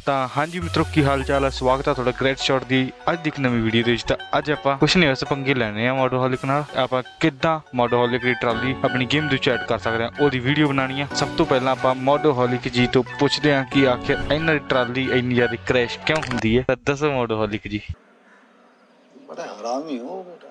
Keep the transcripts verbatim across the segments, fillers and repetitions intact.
ਤਾਂ ਹਾਂਜੀ ਮਿੱਤਰੋ, ਕੀ ਹਾਲ ਚਾਲ ਹੈ। ਸਵਾਗਤ ਹੈ ਤੁਹਾਡਾ ਗ੍ਰੇਟ ਸ਼ਾਟ ਦੀ ਅੱਜ ਦੀ ਇੱਕ ਨਵੀਂ ਵੀਡੀਓ ਦੇ ਵਿੱਚ। ਤਾਂ ਅੱਜ ਆਪਾਂ ਕੁਛ ਨਹੀਂ ਵੈਸੇ ਪੰਗੇ ਲੈਣੇ ਆ ਮੋਡੋਹੋਲਿਕ ਨਾਲ। ਆਪਾਂ ਕਿੱਦਾਂ ਮੋਡੋਹੋਲਿਕ ਦੀ ਟਰਾਲੀ ਆਪਣੀ ਗੇਮ ਦੇ ਵਿੱਚ ਐਡ ਕਰ ਸਕਦੇ ਹਾਂ, ਉਹਦੀ ਵੀਡੀਓ ਬਣਾਉਣੀ ਆ। ਸਭ ਤੋਂ ਪਹਿਲਾਂ ਆਪਾਂ ਮੋਡੋਹੋਲਿਕ ਜੀ ਤੋਂ ਪੁੱਛਦੇ ਹਾਂ ਕਿ ਆਖਿਰ ਇਹਨਾਂ ਦੀ ਟਰਾਲੀ ਇੰਨੀ ਜ਼ਿਆਦਾ ਕ੍ਰੈਸ਼ ਕਿਉਂ ਹੁੰਦੀ ਹੈ। ਤਾਂ ਦੱਸੋ ਮੋਡੋਹੋਲਿਕ ਜੀ। ਬੜਾ ਹਰਾਮੀ ਹੋ ਬੇਟਾ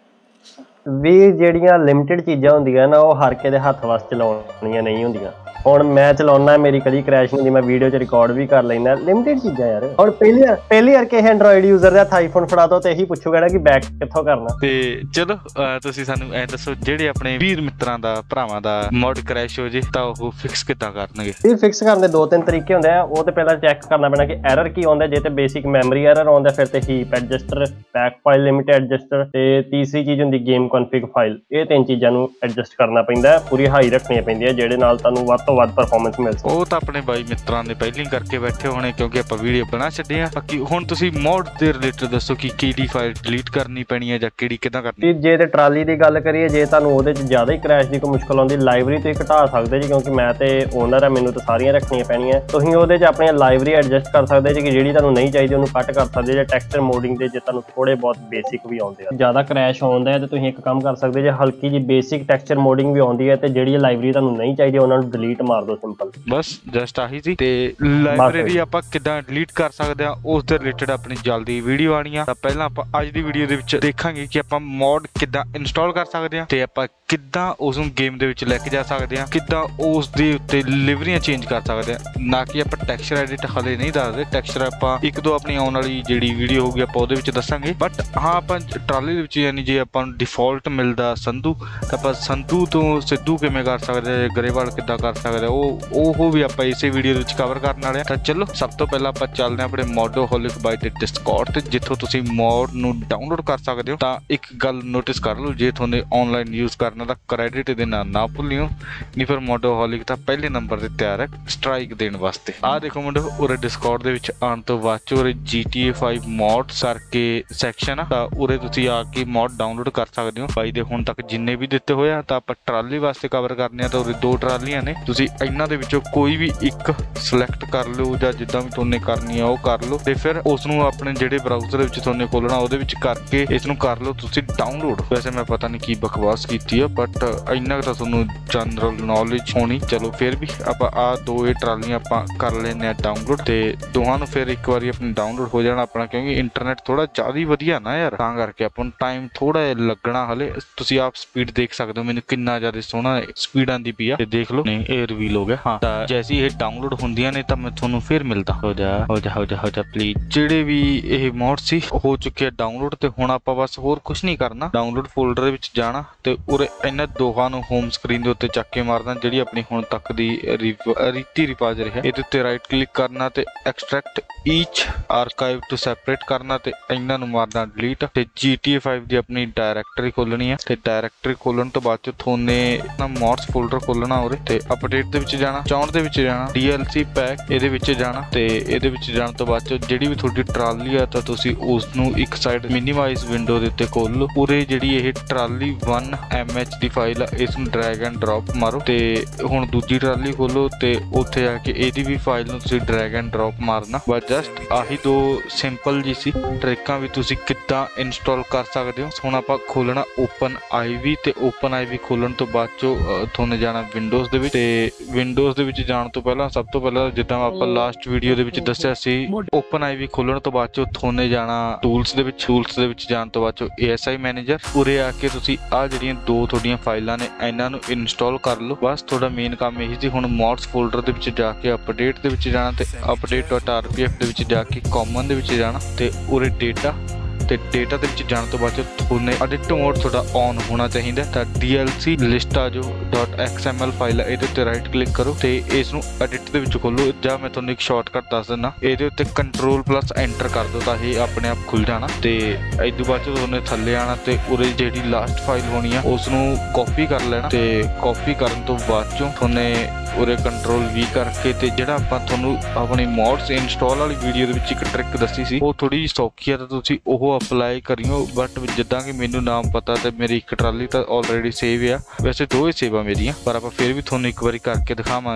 ਵੀ ਜਿਹੜੀਆਂ ਲਿਮਟਿਡ ਚੀਜ਼ਾਂ ਹੁੰਦੀਆਂ ਨਾ, ਉਹ ਹਰ ਕਿਸੇ ਦੇ ਹੱਥ ਵਾਸ ਚਲਾਉਣੀਆਂ ਨਹੀਂ ਹੁੰਦੀਆਂ। ਹੁਣ ਮੈਂ ਚਲਾਉਣਾ, ਮੇਰੀ ਕਦੀ ਕ੍ਰੈਸ਼ ਨਹੀਂ ਹੁੰਦੀ, ਮੈਂ ਵੀਡੀਓ 'ਚ ਰਿਕਾਰਡ ਵੀ ਕਰ ਲੈਂਦਾ। ਲਿਮਟਿਡ ਚੀਜ਼ਾਂ ਯਾਰ। ਹੁਣ ਪਹਿਲੀ ਵਾਰ ਪਹਿਲੀ ਵਾਰ ਕਿਸੇ ਐਂਡਰੋਇਡ ਯੂਜ਼ਰ ਦਾ ਆਈਫੋਨ ਫੜਾ ਦੋ ਤੇ ਇਹੀ ਪੁੱਛੂਗਾ ਨਾ ਕਿ ਬੈਕ ਕਿੱਥੋਂ ਕਰਨਾ। ਤੇ ਚਲੋ ਤੁਸੀਂ ਸਾਨੂੰ ਐ ਦੱਸੋ, ਜਿਹੜੇ ਆਪਣੇ ਵੀਰ ਮਿੱਤਰਾਂ ਦਾ ਭਰਾਵਾਂ ਦਾ ਮੋਡ ਕ੍ਰੈਸ਼ ਹੋ ਜੇ ਤਾਂ ਉਹ ਫਿਕਸ ਕਿੱਦਾਂ ਕਰਨਗੇ। ਇਹ ਫਿਕਸ ਕਰਨ ਦੇ ਦੋ ਤਿੰਨ ਤਰੀਕੇ ਹੁੰਦੇ ਆ। ਉਹ ਤੇ ਪਹਿਲਾਂ ਚੈੱਕ ਕਰਨਾ ਪੈਣਾ ਕਿ ਐਰਰ ਕੀ ਆਉਂਦਾ। ਜੇ ਤੇ ਬੇਸਿਕ ਮੈਮਰੀ ਐਰਰ ਆਉਂਦਾ, ਫਿਰ ਤੇ heap adjuster, back file limit adjuster, ਤੇ ਤੀਸਰੀ ਚੀਜ਼ ਹੁੰਦੀ ਗੇਮ ਕਨਫਿਗ ਫਾਈਲ। ਇਹ ਤਿੰਨ ਚੀਜ਼ਾਂ ਨੂੰ ਐਡਜਸਟ ਕਰਨਾ ਪੈਂਦਾ, ਪੂਰੀ ਹਾਈ ਰੱਖਣੀਆਂ ਪੈਂਦੀਆਂ, ਜਿਹੜੇ ਨਾਲ ਤੁਹਾਨੂੰ ਵੱਧ ਤੋਂ ਵੱਧ ਪਰਫਾਰਮੈਂਸ ਮਿਲ ਸਕੇ। ਉਹ ਤਾਂ ਆਪਣੇ ਬਾਈ ਮਿੱਤਰਾਂ ਨੇ ਪਹਿਲਾਂ ਹੀ ਕਰਕੇ ਬੈਠੇ ਹੋਣੇ, ਕਿਉਂਕਿ ਆਪਾਂ ਵੀਡੀਓ ਬਣਾ ਛੱਡੇ ਆ। ਬਾਕੀ ਹੁਣ ਤੁਸੀਂ ਮੋਡ ਦੇ ਰਿਲੇਟਡ ਦੱਸੋ ਕਿ ਕਿਹੜੀ ਫਾਈਲ ਡਿਲੀਟ ਕਰਨੀ ਪੈਣੀ ਹੈ ਜਾਂ ਕਿਹੜੀ ਕਿੱਦਾਂ ਕਰਨੀ। ਜੇ ਤੇ ਟਰਾਲੀ ਦੀ ਗੱਲ ਕਰੀਏ, ਜੇ ਤੁਹਾਨੂੰ ਉਹਦੇ 'ਚ ਜ਼ਿਆਦਾ ਹੀ ਕ੍ਰੈਸ਼ ਦੀ ਕੋਈ ਮੁਸ਼ਕਲ ਆਉਂਦੀ, ਲਾਇਬ੍ਰੇਰੀ ਤੁਸੀਂ ਘਟਾ ਸਕਦੇ ਜੀ, ਕਿਉਂਕਿ ਮੈਂ ਤੇ ਓਨਰ ਆ, ਮੈਨੂੰ ਤਾਂ ਸਾਰੀਆਂ ਰੱਖਣੀਆਂ ਪੈਣੀਆਂ। ਤੁਸੀਂ ਉਹਦੇ 'ਚ ਆਪਣੀਆਂ ਲਾਇਬ੍ਰੇਰੀ ਐਡਜਸਟ ਕਰ ਸਕਦੇ ਜੀ, ਕਿ ਜਿਹੜੀ ਤੁਹਾਨੂੰ ਨਹੀਂ ਚਾਹੀਦੀ ਉਹਨੂੰ ਕੱਟ ਕਰ ਸਕਦੇ ਜੇ। ਟੈਕਸਚਰ ਮੋਡਿੰਗ ਦੇ ਜੇ ਤੁਹਾਨੂੰ ਥੋੜੇ ਬਹੁਤ ਬੇਸਿਕ ਵੀ ਆਉਂਦੇ ਆ, ਜ਼ਿਆਦਾ ਕ੍ਰੈਸ਼ ਆਉਂਦਾ ਹੈ ਤੇ ਤੁਸੀਂ ਇੱਕ ਕੰਮ ਕਰ ਸਕਦੇ ਜੇ, ਹਲਕੀ ਜੀ ਬੇਸਿਕ ਟੈਕਸਚਰ ਮੋਡਿੰਗ ਵੀ ਆਉਂਦੀ ਹੈ, ਤੇ ਜਿਹੜੀ ਲਾਇਬ੍ਰੇਰੀ ਤੁਹਾਨੂੰ ਨਹੀਂ ਚਾਹੀਦੀ ਉਹਨਾਂ ਨੂੰ ਡਿਲੀਟ ਮਾਰ ਦਿਓ, ਸਿੰਪਲ। ਬਸ ਜਸਟ ਆਹੀ ਸੀ। ਤੇ ਲਾਇਬ੍ਰੇਰੀ ਆਪਾਂ ਕਿੱਦਾਂ ਡਿਲੀਟ ਕਰ ਸਕਦੇ ਆ, ਉਸ ਦੇ ਰਿਲੇਟਡ ਆਪਣੀ ਜਲਦੀ ਵੀਡੀਓ ਆਣੀ ਆ। ਤਾਂ ਪਹਿਲਾਂ ਆਪਾਂ ਅੱਜ ਦੀ ਵੀਡੀਓ ਦੇ ਵਿੱਚ ਦੇਖਾਂਗੇ ਕਿ ਆਪਾਂ ਮੋਡ ਕਿੱਦਾਂ ਇੰਸਟਾਲ ਕਰ ਸਕਦੇ ਆ, ਤੇ ਆਪਾਂ ਕਿੱਦਾਂ ਉਸ ਨੂੰ ਗੇਮ ਦੇ ਵਿੱਚ ਲੈ ਕੇ ਜਾ ਸਕਦੇ ਆ, ਕਿੱਦਾਂ ਉਸ ਦੇ ਉੱਤੇ ਲਿਵਰੀਆਂ ਚੇਂਜ ਕਰ ਸਕਦੇ ਆ। ਨਾ ਕਿ ਆਪਾਂ ਟੈਕਸਚਰ ਐਡਿਟ ਹਲੇ ਨਹੀਂ ਦੱਸਦੇ, ਟੈਕਸਚਰ ਆਪਾਂ ਇੱਕ ਦੋ ਆਪਣੀ ਆਉਣ ਵਾਲੀ ਜਿਹੜੀ ਵੀਡੀਓ ਹੋਊਗੀ ਆਪਾਂ ਉਹਦੇ ਵਿੱਚ ਦੱਸਾਂਗੇ। ਬਟ ਹਾਂ, ਆਪਾਂ ਟਰਾਲੀ ਦੇ ਵਿੱਚ ਯਾਨੀ ਜੇ ਆਪਾਂ ਨੂੰ ਡਿਫਾਲਟ ਮਿਲਦਾ ਸੰਧੂ, ਤਾਂ ਆਪਾਂ ਸੰਧੂ ਤੋਂ ਸਿੱਧੂ ਕਿਵੇਂ ਕਰ ਸਕਦੇ ਆ, ਗਰੇਵਾਲ ਕਿੱਦਾਂ ਕਰ ਸਕਦੇ ਆ, ਉਹ ਉਹ ਵੀ ਆਪਾਂ ਇਸੇ ਵੀਡੀਓ ਦੇ ਵਿੱਚ ਕਵਰ ਕਰਨ ਵਾਲੇ ਆ। ਤਾਂ ਚਲੋ ਸਭ ਤੋਂ ਪਹਿਲਾਂ ਆਪਾਂ ਚੱਲਦੇ ਆ ਆਪਣੇ ਮੋਡੋਹੋਲਿਕ ਬਾਈ ਦੇ ਡਿਸਕੌਰਡ ਤੇ, ਜਿੱਥੋਂ ਤੁਸੀਂ ਮੋਡ ਨੂੰ ਡਾਊਨਲੋਡ ਕਰ ਸਕਦੇ ਹੋ। ਤਾਂ ਇੱਕ ਗੱਲ ਨੋਟਿਸ ਕਰ ਲਓ, ਜੇ ਤੁਹਾਨੂੰ ਆਨਲਾਈਨ ਯੂਜ਼ ਕਰਨਾ ਤਾਂ ਕ੍ਰੈਡਿਟ ਦੇ ਨਾਲ ਨਾ ਭੁੱਲਿਓ, ਨਹੀਂ ਫਿਰ ਮੋਡੋਹੋਲਿਕ ਤਾਂ ਪਹਿਲੇ ਨੰਬਰ ਤੇ ਤਿਆਰ ਹੈ ਸਟ੍ਰਾਈਕ ਦੇਣ ਵਾਸਤੇ। ਆਹ ਦੇਖੋ ਮੁੰਡੋ, ਉਰੇ ਡਿਸਕੌਰਡ ਦੇ ਵਿੱਚ ਆਉਣ ਤੋਂ ਬਾਅਦ ਚ ਉਰੇ G T A five mode ਕਰਕੇ ਸੈਕਸ਼ਨ ਆ, ਤਾਂ ਉਰੇ ਤੁਸੀਂ ਆ ਕੇ ਮੋਡ ਡਾਊਨਲੋਡ ਕਰ ਸਕਦੇ ਹੋ। ਬਾਈ ਦੇ ਹੁਣ ਤੱਕ ਜਿੰਨੇ ਵੀ ਦਿੱਤੇ ਹੋਏ ਆ, ਤਾਂ ਆਪਾਂ ਟਰਾਲੀ ਵਾਸਤੇ ਕਵਰ ਕਰਨੇ ਆ। ਤਾਂ ਉਰੇ ਦੋ ਟਰਾਲੀਆਂ ਨੇ, ਤੁਸੀਂ ਇਹਨਾਂ ਦੇ ਵਿੱਚੋਂ ਕੋਈ ਵੀ ਇੱਕ ਸਿਲੈਕਟ ਕਰ ਲਓ, ਜਾਂ ਜਿੱਦਾਂ ਵੀ ਤੁਹਾਨੂੰ ਕਰਨੀ ਆ ਉਹ ਕਰ ਲਓ, ਤੇ ਫਿਰ ਉਸ ਨੂੰ ਆਪਣੇ ਜਿਹੜੇ ਬਰਾਊਜ਼ਰ ਦੇ ਵਿੱਚ ਤੁਹਾਨੂੰ ਖੋਲਣਾ ਉਹਦੇ ਵਿੱਚ ਕਰਕੇ ਇਸ ਨੂੰ ਕਰ ਲਓ ਤੁਸੀਂ ਡਾਊਨਲੋਡ। ਵੈਸੇ ਮੈਂ ਪਤਾ ਨਹੀਂ ਕੀ ਬਕਵਾਸ ਕੀਤੀ ਆ, ਬਟ ਇੰਨਾ ਕੁ ਤਾਂ ਤੁਹਾਨੂੰ ਜਨਰਲ ਨੌਲੇਜ ਹੋਣੀ। ਚਲੋ ਫਿਰ ਵੀ ਆਪਾਂ ਆਹ ਦੋ ਇਹ ਟਰਾਲੀਆਂ ਆਪਾਂ ਕਰ ਲੈਂਦੇ ਆ ਡਾਊਨਲੋਡ, ਤੇ ਦੋਹਾਂ ਨੂੰ ਫਿਰ ਇੱਕ ਵਾਰੀ ਆਪਣੀ ਡਾਊਨਲੋਡ ਹੋ ਜਾਣਾ ਆਪਣਾ, ਕਿਉਂਕਿ ਇੰਟਰਨੈਟ ਥੋੜਾ ਜ਼ਿਆਦਾ ਹੀ ਵਧੀਆ ਨਾ ਯਾਰ, ਤਾਂ ਕਰਕੇ ਆਪਾਂ ਨੂੰ ਟਾਈਮ ਥੋੜਾ ਜਿਹਾ ਲੱਗਣਾ ਹਲੇ। ਤੁਸੀਂ ਆਪ ਸਪੀਡ ਦੇਖ ਸਕਦੇ ਹੋ ਮੈਨੂੰ ਕਿੰਨਾ ਜ਼ਿਆਦਾ ਸੋਹਣਾ ਸਪੀਡ ਆਂਦੀ ਪਈ ਆ, ਤੇ ਦੇਖ ਲਓ। ਨਹੀਂ, ਇਹ ਰਿਵੀਲ ਹੋ ਗਿਆ। ਹਾਂ, ਤਾਂ ਜੈਸੀ ਇਹ ਡਾਊਨਲੋਡ ਹੁੰਦੀਆਂ ਨੇ ਤਾਂ ਮੈਂ ਤੁਹਾਨੂੰ ਫਿਰ ਮਿਲਦਾ। ਹੋ ਜਾ ਹੋ ਜਾ ਹੋ ਜਾ ਹੋ ਜਾ ਪਲੀਜ਼। ਜਿਹੜੇ ਵੀ ਇਹ ਮੋਡ ਸੀ ਹੋ ਚੁੱਕੇ ਡਾਊਨਲੋਡ, ਤੇ ਹੁਣ ਆਪਾਂ ਬਸ ਹੋਰ ਕੁਝ ਨਹੀਂ ਕਰਨਾ। ਡਾਊਨਲੋਡ ਫੋਲਡਰ ਦੇ ਵਿੱਚ ਜਾਣਾ, ਤੇ ਉਰੇ ਇਹਨਾਂ ਦੋਹਾਂ ਨੂੰ ਹੋਮ ਸਕਰੀਨ ਦੇ ਉੱਤੇ ਚੱਕ ਕੇ ਮਾਰਨਾ, ਜਿਹੜੀ ਆਪਣੀ ਹੁਣ ਤੱਕ ਦੀ ਰੀਤੀ ਰਿਵਾਜ ਰਿਹਾ। ਇਹਦੇ ਉੱਤੇ ਰਾਈਟ ਕਲਿੱਕ ਕਰਨਾ ਤੇ extract each archive to separate ਕਰਨਾ, ਤੇ ਇਹਨਾਂ ਨੂੰ ਮਾਰਨਾ ਡਿਲੀਟ। ਤੇ ਜੀ ਟੀ ਏ ਫਾਈਵ ਦੀ ਆਪਣੀ ਡਾਇਰੈਕਟਰੀ ਖੋਲਣੀ ਹੈ, ਤੇ ਡਾਇਰੈਕਟਰੀ ਖੋਲਣ ਤੋਂ ਬਾਅਦ ਚ ਥੋਨੇ ਨਾ ਮੋਡਸ ਫੋਲਡਰ ਖੋਲਣਾ ਉਰੇ, ਤੇ ਅਪਡੇਟ ਦੇ ਵਿੱਚ ਜਾਣਾ, ਚੌਂਹਠ ਦੇ ਵਿੱਚ ਜਾਣਾ, ਡੀ ਐਲ ਸੀ ਪੈਕ ਇਹਦੇ ਵਿੱਚ ਜਾਣਾ, ਤੇ ਇਹਦੇ ਵਿੱਚ ਜਾਣ ਤੋਂ ਬਾਅਦ ਚ ਜਿਹੜੀ ਵੀ ਤੁਹਾਡੀ ਟਰਾਲੀ ਆ ਤਾਂ ਤੁਸੀਂ ਉਸ ਨੂੰ ਇੱਕ ਸਾਈਡ ਮਿਨੀਮਾਈਜ਼ ਵਿੰਡੋ ਦੇ ਉੱਤੇ ਖੋਲ ਲਓ। ਉਰੇ ਜਿਹੜੀ ਇਹ ਟਰਾਲੀ ਵਨ ਐਮ ਐਚ ਦੀ ਫਾਈਲ ਆ, ਇਸ ਨੂੰ ਡਰੈਗ ਐਂਡ ਡ੍ਰੌਪ ਮਾਰੋ, ਤੇ ਹੁਣ ਦੂਜੀ ਟਰਾਲੀ ਖੋਲੋ, ਤੇ ਉੱਥੇ ਆ ਕੇ ਇਹਦੀ ਵੀ ਫਾਈਲ ਨੂੰ ਤੁਸੀਂ ਡਰੈਗ ਐਂਡ ਡ੍ਰੌਪ ਮਾਰਨਾ। ਬਸ ਜਸਟ ਆਹੀ ਦੋ ਸਿੰਪਲ ਜੀ ਸੀ ਟ੍ਰਿਕਾਂ ਵੀ ਤੁਸੀਂ ਕਿੱਦਾਂ ਇੰਸਟਾਲ ਕਰ ਸਕਦੇ ਹੋ। ਹੁਣ ਆਪਾਂ ਖੋਲਣਾ ਓਪਨ ਆਈਵੀ, ਤੇ ਓਪਨ ਆਈਵੀ ਖੋਲਣ ਤੋਂ ਬਾਅਦ ਚੋਂ ਤੁਹਾਨੂੰ ਜਾਣਾ ਵਿੰਡੋਜ਼ ਦੇ ਵਿੱਚ, ਤੇ ਵਿੰਡੋਜ਼ ਦੇ ਵਿੱਚ ਜਾਣ ਤੋਂ ਪਹਿਲਾਂ ਸਭ ਤੋਂ ਪਹਿਲਾਂ ਜਿੱਦਾਂ ਆਪਾਂ ਲਾਸਟ ਵੀਡੀਓ ਦੇ ਵਿੱਚ ਦੱਸਿਆ ਸੀ, ਓਪਨ ਆਈਵੀ ਖੋਲਣ ਤੋਂ ਬਾਅਦ ਚੋਂ ਤੁਹਾਨੂੰ ਜਾਣਾ ਟੂਲਸ ਦੇ ਵਿੱਚ। ਟੂਲਸ ਦੇ ਵਿੱਚ ਜਾਣ ਤੋਂ ਬਾਅਦ ਚੋਂ ਏ ਐਸ ਆਈ ਮੈਨੇਜਰ, ਉਰੇ ਆ ਕੇ ਤੁਸੀਂ ਆਹ ਜਿਹੜੀਆਂ ਦੋ ਤੁਹਾਡੀਆਂ ਫਾਈਲਾਂ ਨੇ ਇਹਨਾਂ ਨੂੰ ਇੰਸਟਾਲ ਕਰ ਲਓ। ਬਸ ਤੁਹਾਡਾ ਮੇਨ ਕੰਮ ਇਹੀ ਸੀ। ਹੁਣ ਮੋਡਸ ਫੋਲਡਰ ਦੇ ਵਿੱਚ ਜਾ ਕੇ ਅਪਡੇਟ ਦੇ ਵਿੱਚ ਜਾਣਾ, ਤੇ update dot R P F ਦੇ ਵਿੱਚ ਜਾ ਕੇ ਕਾਮਨ ਦੇ ਵਿੱਚ ਜਾਣਾ, ਤੇ ਉਰੇ ਡੇਟਾ, ਤੇ ਡੇਟਾ ਦੇ ਵਿੱਚ ਜਾਣ ਤੋਂ ਬਾਅਦ ਤੁਹਾਨੂੰ ਐਡਿਟ ਮੋਡ ਤੁਹਾਡਾ ਔਨ ਹੋਣਾ ਚਾਹੀਦਾ। ਤਾਂ ਡੀ ਐਲ ਸੀ ਲਿਸਟ ਆ ਜੋ dot X M L file ਆ, ਇਹਦੇ ਉੱਤੇ ਰਾਈਟ ਕਲਿੱਕ ਕਰੋ, ਤੇ ਇਸ ਨੂੰ ਐਡਿਟ ਦੇ ਵਿੱਚ ਖੋਲੋ, ਜਾਂ ਮੈਂ ਤੁਹਾਨੂੰ ਇੱਕ ਸ਼ਾਰਟਕਟ ਦੱਸ ਦਿੰਦਾ, ਇਹਦੇ ਉੱਤੇ ਕੰਟਰੋਲ ਪਲੱਸ ਐਂਟਰ ਕਰ ਦਿਓ ਤਾਂ ਇਹ ਆਪਣੇ ਆਪ ਖੁੱਲ ਜਾਣਾ। ਤੇ ਇਸ ਤੋਂ ਬਾਅਦ ਤੁਹਾਨੂੰ ਥੱਲੇ ਆਣਾ, ਤੇ ਉਰੇ ਜਿਹੜੀ ਲਾਸਟ ਫਾਈਲ ਹੋਣੀ ਆ ਉਸ ਨੂੰ ਕਾਪੀ ਕਰ ਲੈਣਾ, ਤੇ ਕਾਪੀ ਕਰਨ ਤੋਂ ਬਾਅਦ ਚੋਂ ਤੁਹਾਨੂੰ ਉਰੇ ਕੰਟਰੋਲ ਵੀ ਕਰਕੇ, ਤੇ ਜਿਹੜਾ ਆਪਾਂ ਤੁਹਾਨੂੰ ਆਪਣੀ ਮੋਡਸ ਇੰਸਟਾਲ ਵਾਲੀ ਵੀਡੀਓ ਦੇ ਵਿੱਚ ਇੱਕ ਟ੍ਰਿਕ ਦੱਸੀ ਸੀ ਉਹ ਥੋੜੀ ਸੌਖੀ ਆ, ਤਾਂ ਤੁਸੀਂ ਉਹ ਅਪਲਾਈ ਕਰਿਓ। ਬਟ ਜਿੱਦਾਂ ਕਿ ਮੈਨੂੰ ਨਾਮ ਪਤਾ ਤੇ ਮੇਰੀ ਇੱਕ ਟਰਾਲੀ ਤਾਂ ਆਲਰੇਡੀ ਸੇਵ ਆ, ਵੈਸੇ ਦੋ ਹੀ ਸੇਵ ਆ ਮੇਰੀਆਂ, ਪਰ ਆਪਾਂ ਫਿਰ ਵੀ ਤੁਹਾਨੂੰ ਇੱਕ ਵਾਰੀ ਕਰਕੇ ਦਿਖਾਵਾਂਗੇ ਕਿ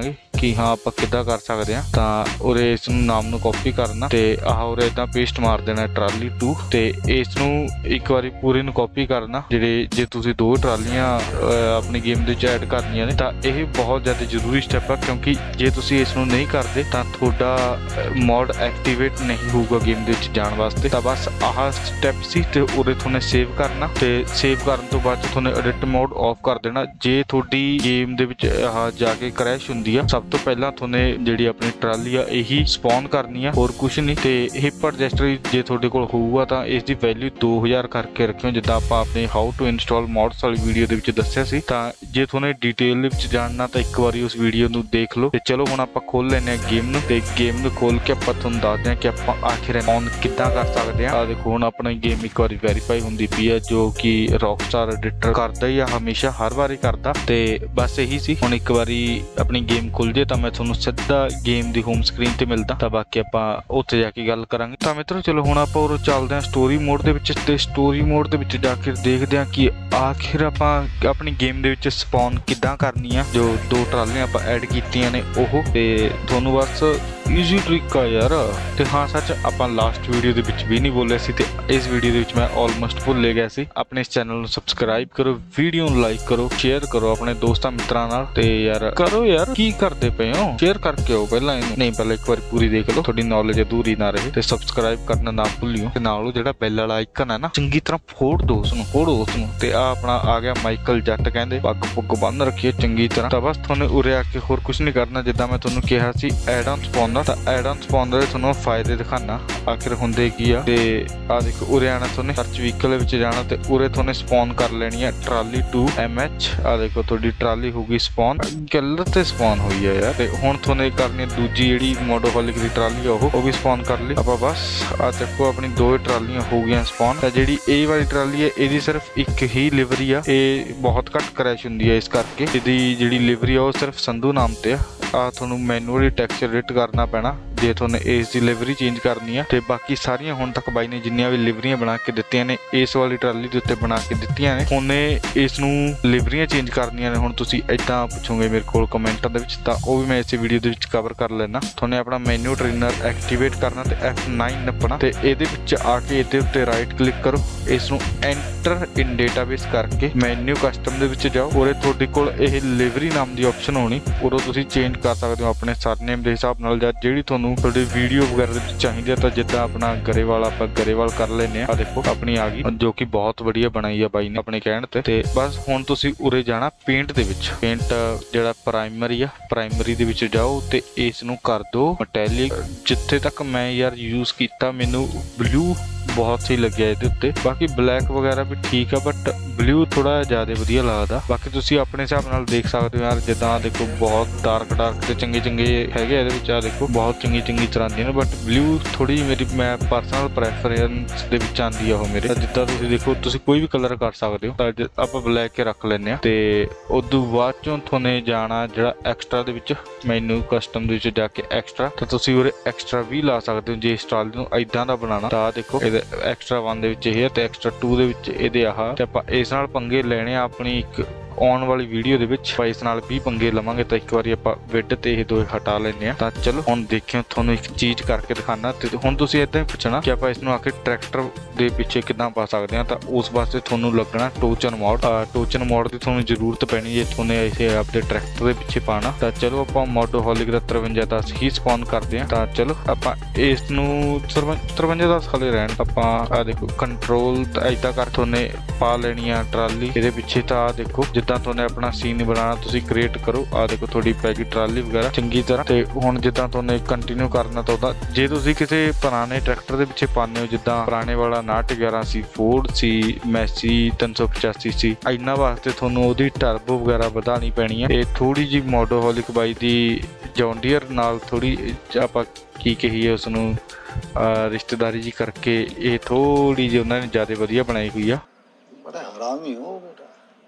कि हाँ ਆਪਾਂ ਕਿੱਦਾਂ ਕਰ ਸਕਦੇ ਹਾਂ। ਤਾਂ ਉਰੇ ਇਸ ਨੂੰ ਨਾਮ ਨੂੰ ਕਾਪੀ ਕਰਨਾ ਤੇ ਆਹ ਉਰੇ ਇਦਾਂ ਪੇਸਟ ਮਾਰ ਦੇਣਾ ਟਰਾਲੀ ਟੂ ਤੇ ਇਸ ਨੂੰ ਇੱਕ ਵਾਰੀ ਪੂਰੇ ਨੂੰ ਕਾਪੀ ਕਰਨਾ। ਜਿਹੜੇ ਜੇ ਤੁਸੀਂ ਦੋ ਟਰਾਲੀਆਂ ਆਪਣੀ ਗੇਮ ਦੇ ਵਿੱਚ ਐਡ ਕਰਨੀਆਂ ਨੇ ਤਾਂ ਇਹ ਬਹੁਤ ਜ਼ਿਆਦਾ ਜ਼ਰੂਰੀ ਸਟੈਪ ਆ, ਕਿਉਂਕਿ ਜੇ ਤੁਸੀਂ ਇਸ ਨੂੰ ਨਹੀਂ ਕਰਦੇ ਤਾਂ ਤੁਹਾਡਾ ਮੋਡ ਐਕਟੀਵੇਟ ਨਹੀਂ ਹੋਊਗਾ ਗੇਮ ਦੇ ਵਿੱਚ ਜਾਣ ਵਾਸਤੇ। ਤਾਂ ਬਸ ਆਹ ਸਟੈਪ ਸੀ ਤੇ ਉਹਦੇ ਤੁਹਾਨੂੰ ਸੇਵ ਕਰਨਾ ਤੇ ਸੇਵ ਕਰਨ ਤੋਂ ਬਾਅਦ ਤੁਹਾਨੂੰ ਐਡਿਟ ਮੋਡ ਆਫ ਕਰ ਦੇਣਾ। ਜੇ ਤੁਹਾਡੀ ਗੇਮ ਦੇ ਵਿੱਚ ਆਹ ਜਾ ਕੇ ਕ੍ਰੈਸ਼ ਹੁੰਦੀ ਆ, ਸਭ ਤੋਂ ਪਹਿਲਾਂ ਤੁਹਾਨੂੰ ਜਿਹੜੀ ਆਪਣੀ ਟਰਾਲੀ ਆ ਇਹੀ ਸਪੌਨ ਕਰਨੀ ਆ, ਹੋਰ ਕੁਝ ਨਹੀਂ। ਤੇ ਹਿਪ ਰਜਿਸਟਰ ਜੇ ਤੁਹਾਡੇ ਕੋਲ ਹੋਊਗਾ ਤਾਂ ਇਸ ਦੀ ਵੈਲਿਊ ਦੋ ਹਜ਼ਾਰ ਕਰਕੇ ਰੱਖਿਓ, ਜਿੱਦਾਂ ਆਪਾਂ ਆਪਣੇ ਹਾਊ ਟੂ ਇੰਸਟਾਲ ਮੋਡਸ ਵਾਲੀ ਵੀਡੀਓ ਦੇ ਵਿੱਚ ਦੱਸਿਆ ਸੀ। ਤਾਂ ਜੇ ਤੁਹਾਨੂੰ ਡਿਟੇਲ ਦੇ ਵਿੱਚ ਜਾਣਨਾ ਤਾਂ ਇੱਕ ਵਾਰੀ ਉਸ ਵੀਡੀਓ ਨੂੰ ਦੇਖ ਲਓ। ਤੇ ਚਲੋ ਹੁਣ ਆਪਾਂ ਖੋਲ ਲੈਂਦੇ ਹਾਂ ਗੇਮ ਨੂੰ ਤੇ ਗੇਮ ਨੂੰ ਖੋਲ ਕੇ ਆਪਾਂ ਤੁਹਾਨੂੰ ਦੱਸਦੇ ਹਾਂ ਕਿ ਆਪਾਂ ਆਖਿਰ ਔਨ ਕਿੱਦਾਂ ਕਰ ਸਕਦੇ ਹਾਂ। ਆ ਦੇਖੋ ਹੁਣ ਆਪਣੀ ਗੇਮ ਇੱਕ ਵਾਰੀ ਵੈਰੀਫਾਈ ਹੁੰਦੀ ਪਈ ਆ, ਜੋ ਕਿ ਰੌਕਸਟਾਰ ਐਡੀਟਰ ਕਰਦਾ ਹੀ ਆ, ਹਮੇਸ਼ਾ ਹਰ ਵਾਰੀ ਕਰਦਾ। ਤੇ ਬਸ ਇਹੀ ਸੀ। ਹੁਣ ਇੱਕ ਵਾਰੀ ਆਪਣੀ ਗੇਮ ਖੁੱਲ ਜੇ ਤਾਂ ਮੈਂ ਤੁਹਾਨੂੰ ਸਿੱਧਾ ਗੇਮ ਦੀ ਹੋਮ ਸਕਰੀਨ ਤੇ ਮਿਲਦਾ, ਤਾਂ ਬਾਕੀ ਆਪਾਂ ਉੱਥੇ ਜਾ ਕੇ ਗੱਲ ਕਰਾਂਗੇ। ਤਾਂ ਮਿੱਤਰੋ ਚਲੋ ਹੁਣ ਆਪਾਂ ਉਹ ਚੱਲਦੇ ਹਾਂ ਸਟੋਰੀ ਮੋਡ ਦੇ ਵਿੱਚ ਤੇ ਸਟੋਰੀ ਮੋਡ ਦੇ ਵਿੱਚ ਜਾ ਕੇ ਦੇਖਦੇ ਹਾਂ ਕਿ ਆਖਿਰ ਆਪਾਂ ਆਪਣੀ ਗੇਮ ਦੇ ਵਿੱਚ ਸਪੌਨ ਕਿੱਦਾਂ ਕਰਨੀ ਆ। ਜੋ ਦੋ ਟਰਾਲੀਆਂ ਆਪਾਂ ਐਡ ਕੀਤੀਆਂ ਨੇ ਉਹ, ਤੇ ਤੁਹਾਨੂੰ ਬਸ ਈਜ਼ੀ ਟ੍ਰਿਕ ਆ ਯਾਰ। ਤੇ ਹਾਂ ਸੱਚ, ਆਪਾਂ ਲਾਸਟ ਵੀਡੀਓ ਦੇ ਵਿੱਚ ਵੀ ਨਹੀਂ ਬੋਲਿਆ ਸੀ ਤੇ ਇਸ ਵੀਡੀਓ ਦੇ ਵਿੱਚ ਮੈਂ ਆਲਮੋਸਟ ਭੁੱਲ ਗਿਆ ਸੀ। ਆਪਣੇ ਇਸ ਚੈਨਲ ਨੂੰ ਸਬਸਕ੍ਰਾਈਬ ਕਰੋ, ਵੀਡੀਓ ਨੂੰ ਲਾਈਕ ਕਰੋ, ਸ਼ੇਅਰ ਕਰੋ ਆਪਣੇ ਦੋਸਤਾਂ ਮਿੱਤਰਾਂ ਨਾਲ। ਤੇ ਯਾਰ ਕਰੋ ਯਾਰ, ਕੀ ਕਰਦੇ ਪਏ ਹੋ? ਸ਼ੇਅਰ ਕਰਕੇ ਆਓ ਪਹਿਲਾਂ ਇਹਨੂੰ। ਨਹੀਂ ਪਹਿਲਾਂ ਇੱਕ ਵਾਰੀ ਪੂਰੀ ਦੇਖ ਲਓ, ਤੁਹਾਡੀ ਨੌਲੇਜ ਅਧੂਰੀ ਨਾ ਰਹੇ। ਤੇ ਸਬਸਕ੍ਰਾਈਬ ਕਰਨਾ ਨਾ ਭੁੱਲਿਓ ਤੇ ਨਾਲ ਉਹ ਜਿਹੜਾ ਬੈਲ ਵਾਲਾ ਆਈਕਨ ਹੈ ਨਾ, ਚੰਗੀ ਤਰ੍ਹਾਂ ਫੋੜ ਦੋ ਉਸਨੂੰ, ਫੋੜੋ ਉਸਨੂੰ। ਤੇ ਆ ਆਪਣਾ ਆ ਗਿਆ ਮਾਈਕਲ ਜੱਟ, ਕਹਿੰਦੇ ਪੱਗ ਪੁੱਗ ਬੰਨ ਰੱਖੀਏ ਚੰਗੀ ਤਰ੍ਹਾਂ। ਤਾਂ ਬਸ ਤੁਹਾਨੂੰ ਉਰੇ ਆ ਕੇ ਹੋਰ ਕੁਝ ਨਹੀਂ ਕਰਨਾ, ਜਿੱਦਾਂ ਮੈਂ ਤੁਹਾਨੂੰ ਕਿਹਾ ਸੀ ਐਡ ਆਨ ਸਪੌਨਰ। ਤਾਂ ਐਡ ਆਨ ਸਪੌਨਰ ਦੇ ਤੁਹਾਨੂੰ ਫਾਇਦੇ ਦਿਖਾਣਾ ਆਖਿਰ ਹੁੰਦੇ ਕੀ ਆ। ਤੇ ਆ ਦੇਖੋ ਉਰੇ ਆਣਾ, ਤੁਹਾਨੂੰ ਸਰਚ ਵਹੀਕਲ ਦੇ ਵਿੱਚ ਜਾਣਾ ਤੇ ਉਰੇ ਤੁਹਾਨੂੰ ਸਪੌਨ ਕਰ ਲੈਣੀ ਆ ਟਰਾਲੀ ਟੂ ਐਮ ਐਚ। ਆ ਦੇਖੋ ਤੁਹਾਡੀ ਟਰਾਲੀ ਹੋ ਗਈ ਸਪੌਨ, ਗੱਲ ਤੇ ਸਪੌਨ ਹੋਈ ਆ ਯਾਰ। ਤੇ ਹੁਣ ਤੁਹਾਨੂੰ ਕਰਨੀ ਦੂਜੀ ਜਿਹੜੀ ਮੋਡੋਹੋਲਿਕ ਦੀ ਟਰਾਲੀ ਆ ਉਹ ਉਹ ਵੀ ਸਪੌਨ ਕਰ ਲਈ ਆਪਾਂ। ਬਸ ਆ ਚੱਕੋ ਆਪਣੀ ਦੋ ਟਰਾਲੀਆਂ ਹੋ ਗਈਆਂ ਸਪੌਨ। ਤਾਂ ਜਿਹੜੀ ਇਹ ਵਾਲੀ ਟਰਾਲੀ ਹੈ ਇਹਦੀ ਸਿਰਫ ਇੱਕ ਹੀ ਲਿਵਰੀ ਆ, ਇਹ ਬਹੁਤ ਘੱਟ ਕ੍ਰੈਸ਼ ਹੁੰਦੀ ਹੈ, ਇਸ ਕਰਕੇ ਇਹਦੀ ਜਿਹੜੀ ਲਿਵਰੀ ਆ ਉਹ ਸਿਰਫ ਸੰਧੂ ਨਾਮ ਤੇ ਆ। ਆ ਤੁਹਾਨੂੰ ਮੈਨੂਅਲੀ ਟੈਕਸਚਰ ਐਡਿਟ ਕਰਨਾ ਪੈਣਾ ਜੇ ਤੁਹਾਨੂੰ ਇਸ ਦੀ ਲਿਵਰੀ ਚੇਂਜ ਕਰਨੀ ਆ। ਤੇ ਬਾਕੀ ਸਾਰੀਆਂ ਹੁਣ ਤੱਕ ਬਾਈ ਨੇ ਜਿੰਨੀਆਂ ਵੀ ਲਿਵਰੀਆਂ ਬਣਾ ਕੇ ਦਿੱਤੀਆਂ ਨੇ ਇਸ ਵਾਲੀ ਟਰਾਲੀ ਦੇ ਉੱਤੇ ਬਣਾ ਕੇ ਦਿੱਤੀਆਂ ਨੇ। ਉਹਨੇ ਇਸ ਨੂੰ ਲਿਵਰੀਆਂ ਚੇਂਜ ਕਰਨੀਆਂ ਨੇ। ਹੁਣ ਤੁਸੀਂ ਇਦਾਂ ਪੁੱਛੋਗੇ ਮੇਰੇ ਕੋਲ ਕਮੈਂਟਾਂ ਦੇ ਵਿੱਚ, ਤਾਂ ਉਹ ਵੀ ਮੈਂ ਇਸ ਵੀਡੀਓ ਦੇ ਵਿੱਚ ਕਵਰ ਕਰ ਲੈਣਾ। ਤੁਹਾਨੂੰ ਆਪਣਾ ਮੈਨੂ ਟ੍ਰੇਨਰ ਐਕਟੀਵੇਟ ਕਰਨਾ ਤੇ ਐਫ ਨਾਈਨ ਨੱਪਣਾ ਤੇ ਇਹਦੇ ਵਿੱਚ ਆ ਕੇ ਇਹਦੇ ਉੱਤੇ ਰਾਈਟ ਕਲਿੱਕ ਕਰੋ, ਇਸ ਨੂੰ ਐਂਟਰ ਇਨ ਡੇਟਾਬੇਸ ਕਰਕੇ ਮੈਨੂ ਕਸਟਮ ਦੇ ਵਿੱਚ ਜਾਓ। ਉਰੇ ਤੁਹਾਡੇ ਕੋਲ ਇਹ ਲਿਵਰੀ ਨਾਮ ਦੀ ਆਪਸ਼ਨ ਹੋਣੀ, ਉਦੋਂ ਤੁਸੀਂ ਚੇਂਜ ਕਰ ਸਕਦੇ ਹੋ ਆਪਣੇ ਸਰਨੇਮ ਦੇ ਹਿਸਾਬ ਨਾਲ ਜਾਂ ਜਿਹੜੀ ਤੁਹਾਨੂੰ ਤੁਹਾਡੀ ਵੀਡੀਓ ਵਗੈਰਾ ਦੇ ਵਿੱਚ ਚਾਹੀਦੀ ਆ। ਤਾਂ ਜਿੱਦਾਂ ਆਪਣਾ ਗਰੇਵਾਲ ਆਪਾਂ ਗਰੇਵਾਲ ਕਰ ਲੈਨੇ ਆ। ਆ ਦੇਖੋ ਆਪਣੀ ਆ ਗਈ, ਜੋ ਕਿ ਬਹੁਤ ਵਧੀਆ ਬਣਾਈ ਆ ਬਾਈ ਨੇ ਆਪਣੇ ਕਹਿਣ ਤੇ। ਤੇ ਬਸ ਹੁਣ ਤੁਸੀਂ ਉਰੇ ਜਾਣਾ ਪੇਂਟ ਦੇ ਵਿੱਚ, ਪੇਂਟ ਜਿਹੜਾ ਪ੍ਰਾਇਮਰੀ ਆ ਪ੍ਰਾਇਮਰੀ ਦੇ ਵਿੱਚ ਜਾਓ ਤੇ ਇਸ ਨੂੰ ਕਰ ਦਿਓ ਮੈਟੈਲਿਕ। ਜਿੱਥੇ ਤੱਕ ਮੈਂ ਯਾਰ ਯੂਜ਼ ਕੀਤਾ ਮੈਨੂੰ ਬਲੂ ਬਹੁਤ ਸਹੀ ਲੱਗਿਆ ਇਹਦੇ ਉੱਤੇ। ਬਾਕੀ ਬਲੈਕ ਵਗੈਰਾ ਵੀ ਠੀਕ ਆ ਬਟ ਬਲੂ ਥੋੜਾ ਜਿਆਦਾ ਵਧੀਆ ਲੱਗਦਾ। ਬਾਕੀ ਤੁਸੀਂ ਆਪਣੇ ਹਿਸਾਬ ਨਾਲ ਦੇਖ ਸਕਦੇ ਹੋ ਯਾਰ। ਜਿੱਦਾਂ ਦੇਖੋ ਬਹੁਤ ਡਾਰਕ ਡਾਰਕ ਤੇ ਚੰਗੇ ਚੰਗੇ ਹੈਗੇ ਇਹਦੇ ਵਿੱਚ। ਆ ਦੇਖੋ ਬਹੁਤ ਚੰਗੀ ਚੰਗੀ ਤਰ੍ਹਾਂ ਦੀਆਂ ਨੇ ਬਟ ਬਲੂ ਥੋੜੀ ਮੇਰੀ ਮੈਂ ਪਰਸਨਲ ਪ੍ਰੈਫਰੈਂਸ ਦੇ ਵਿੱਚ ਆਉਂਦੀ ਆ ਉਹ ਮੇਰੇ। ਜਿੱਦਾਂ ਤੁਸੀਂ ਦੇਖੋ ਤੁਸੀਂ ਕੋਈ ਵੀ ਕਲਰ ਕਰ ਸਕਦੇ ਹੋ। ਤਾਂ ਆਪਾਂ ਬਲੈਕ ਕੇ ਰੱਖ ਲੈਂਦੇ ਆ। ਤੇ ਉਦੋਂ ਬਾਅਦ ਚੋਂ ਤੁਹਾਨੂੰ ਜਾਣਾ ਜਿਹੜਾ ਐਕਸਟਰਾ ਦੇ ਵਿੱਚ, ਮੈਨੂ ਕਸਟਮ ਦੇ ਵਿੱਚ ਜਾ ਕੇ ਐਕਸਟਰਾ। ਤਾਂ ਤੁਸੀਂ ਉਰੇ ਐਕਸਟਰਾ ਵੀ ਲਾ ਸਕਦੇ ਹੋ ਜੇ ਇਸ ਟਰਾਲੀ ਨੂੰ ਇਦਾਂ ਦਾ ਬਣਾਉਣਾ। ਤਾਂ ਦੇਖੋ ਐਕਸਟਰਾ वन ਦੇ ਵਿੱਚ ਇਹ ਹੈ ਤੇ ਐਕਸਟਰਾ टू ਦੇ ਵਿੱਚ ਇਹਦੇ ਆਹ। ਤੇ ਆਪਾਂ ਇਸ ਨਾਲ ਪੰਗੇ ਲੈਣੇ ਆ ਆਪਣੀ ਇੱਕ ਆਉਣ ਵਾਲੀ ਵੀਡੀਓ ਦੇ ਵਿੱਚ। ਆਪਾਂ ਇਸ ਨਾਲ ਵੀ ਪੰਗੇ ਲਵਾਂਗੇ ਤਾਂ ਇੱਕ ਵਾਰੀ ਆਪਾਂ ਵਿੱਡ ਤੇ ਇਹ ਦੋਏ ਹਟਾ ਲੈਂਦੇ ਆ। ਤਾਂ ਚਲੋ ਹੁਣ ਦੇਖਿਓ ਤੁਹਾਨੂੰ ਇੱਕ ਚੀਜ਼ ਕਰਕੇ ਦਿਖਾਣਾ। ਤੇ ਹੁਣ ਤੁਸੀਂ ਇਦਾਂ ਹੀ ਪੁੱਛਣਾ ਕਿ ਆਪਾਂ ਇਸ ਨੂੰ ਆ ਕੇ ਟਰੈਕਟਰ ਦੇ ਪਿੱਛੇ ਕਿੱਦਾਂ ਪਾ ਸਕਦੇ ਆ। ਤਾਂ ਉਸ ਵਾਸਤੇ ਤੁਹਾਨੂੰ ਲੱਗਣਾ ਟੋਚਨ ਮੋਡ। ਟੋਚਨ ਮੋਡ ਦੀ ਤੁਹਾਨੂੰ ਜ਼ਰੂਰਤ ਪੈਣੀ ਜੇ ਤੁਹਾਨੂੰ ਇਹ ਆਪਣੇ ਟਰੈਕਟਰ ਦੇ ਪਿੱਛੇ ਪਾਣਾ। ਤਾਂ ਚਲੋ ਆਪਾਂ ਮੋਡੋਹੋਲਿਕ ਦਾ ਤਰਵੰਜਾ ਦਸ ਹੀ ਸਪੌਨ ਕਰਦੇ ਆ। ਤਾਂ ਚਲੋ ਆਪਾਂ ਇਸ ਨੂੰ ਤਰਵੰਜਾ ਦਸ ਖਾਲੀ ਰਹਿਣ। ਆਪਾਂ ਆ ਦੇਖੋ ਕੰਟਰੋਲ ਇਦਾਂ ਕਰ ਤੁਹਾਨੂੰ ਪਾ ਲੈਣੀ ਆ ਟਰਾਲੀ ਇਹਦੇ ਪਿੱਛੇ। ਤਾਂ ਦੇਖੋ ਜਿੱਦਾਂ ਤੁਹਾਨੂੰ ਆਪਣਾ ਸੀਨ ਬਣਾਉਣਾ ਤੁਸੀਂ ਕ੍ਰੀਏਟ ਕਰੋ। ਆ ਦੇਖੋ ਤੁਹਾਡੀ ਪੈ ਗਈ ਟਰਾਲੀ ਵਗੈਰਾ ਚੰਗੀ ਤਰ੍ਹਾਂ। ਤੇ ਹੁਣ ਜਿੱਦਾਂ ਤੁਹਾਨੂੰ ਕੰਟੀਨਿਊ ਕਰਨਾ ਤਾਂ ਉਹਦਾ ਜੇ ਤੁਸੀਂ ਕਿਸੇ ਪੁਰਾਣੇ ਟਰੈਕਟਰ ਦੇ ਪਿੱਛੇ ਪਾਉਂਦੇ ਹੋ, ਜਿੱਦਾਂ ਪੁਰਾਣੇ ਵਾਲਾ ਨਾਟ ਗਿਆਰਾਂ ਸੀ, ਫੋਰਡ ਸੀ, ਮੈਸੀ ਤਿੰਨ ਸੌ ਪਚਾਸੀ ਸੀ, ਇਹਨਾਂ ਵਾਸਤੇ ਤੁਹਾਨੂੰ ਉਹਦੀ ਟਰਬੋ ਵਗੈਰਾ ਵਧਾਉਣੀ ਪੈਣੀ ਹੈ। ਇਹ ਥੋੜੀ ਜਿਹੀ ਮੋਡੋਹੋਲਿਕ ਬਾਈ ਦੀ ਜੌਨ ਡੀਅਰ ਨਾਲ ਥੋੜੀ ਆਪਾਂ ਕੀ ਕਹੀਏ ਉਸ ਨੂੰ ਰਿਸ਼ਤੇਦਾਰੀ ਜੀ ਕਰਕੇ ਇਹ ਥੋੜੀ ਜਿਹੀ ਉਹਨਾਂ ਨੇ ਜ਼ਿਆਦਾ ਵਧੀਆ ਬਣਾਈ ਹੋਈ ਆ। ਬੜਾ ਹਰਾਮੀ ਹੋ ਬੇਟਾ।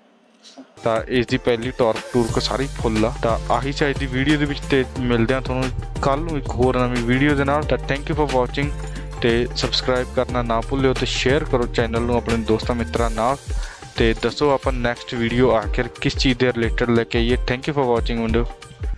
ਤਾਂ ਇਸ ਦੀ ਪਹਿਲੀ ਟੌਰਕ ਟੂਰਕ ਸਾਰੀ ਫੁੱਲ ਆ। ਤਾਂ ਆਹੀ ਚਾਹੀਦੀ ਵੀਡੀਓ ਦੇ ਵਿੱਚ ਤੇ ਮਿਲਦੇ ਆ ਤੁਹਾਨੂੰ ਕੱਲ ਨੂੰ ਇੱਕ ਹੋਰ ਨਵੀਂ ਵੀਡੀਓ ਦੇ ਨਾਲ। ਤਾਂ ਥੈਂਕ ਯੂ ਫॉर ਵਾਚਿੰਗ ਤੇ ਸਬਸਕ੍ਰਾਈਬ ਕਰਨਾ ਨਾ ਭੁੱਲਿਓ ਤੇ ਸ਼ੇਅਰ ਕਰੋ ਚੈਨਲ ਨੂੰ ਆਪਣੇ ਦੋਸਤਾਂ ਮਿੱਤਰਾਂ ਨਾਲ। ਤੇ ਦੱਸੋ ਆਪਾਂ ਨੈਕਸਟ ਵੀਡੀਓ ਆਖਿਰ ਕਿਸ ਚੀਜ਼ ਦੇ ਰਿਲੇਟਡ ਲੈ ਕੇ ਆਈਏ। Thank you for watching window.